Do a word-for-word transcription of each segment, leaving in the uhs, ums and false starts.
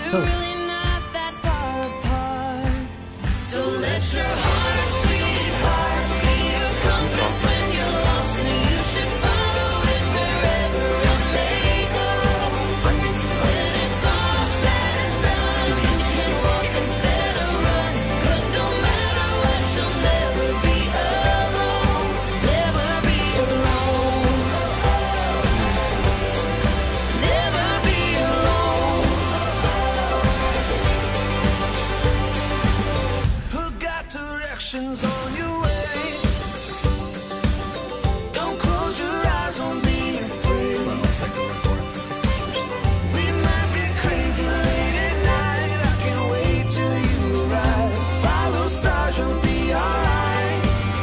We're really not that far apart. So let your heart, sweetheart, be your compass when you're lost, and you should follow it wherever it may go. When it's all said and done, you can walk instead of run, 'cause no matter what, you'll never be alone. Never be alone. Never be alone. Who got directions on your way? Don't close your eyes, don't be afraid. We might be crazy late at night, I can't wait till you arrive. Follow stars, you'll be alright.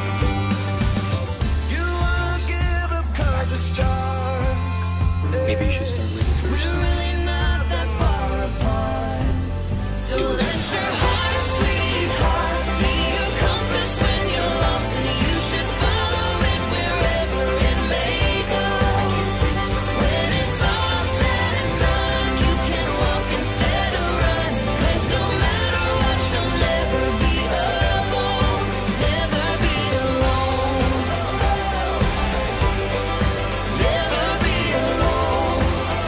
You wanna give up 'cause it's dark. Maybe you should start reading for We're yourself. really not that far apart. So let your heart, sweetheart, be your compass when you're lost, and you should follow it wherever it may go. When it's all said and done, you can walk instead of run, 'cause no matter what, you'll never be alone. Never be alone. Never be alone.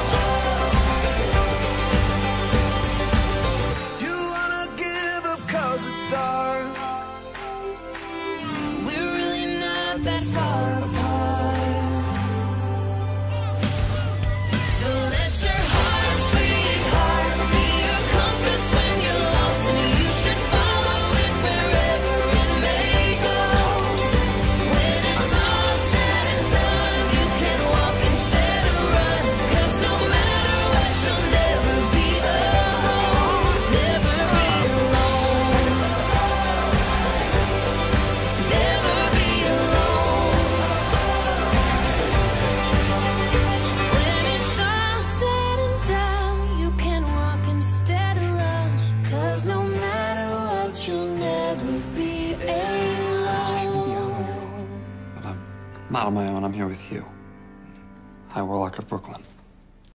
You wanna give up 'cause it's dark. We're really not that far apart. So let your heart, sweetheart, be your compass when you're lost, and you should follow it wherever it may go. When it's all said and done, you can walk instead of run, 'cause no matter what, you'll never be alone. Never be alone. Never be alone. When it's all said and done, you can walk instead of run, 'cause no matter what, you'll never be alone. But I'm not on my own. I'm here with you. Hi, Warlock of Brooklyn.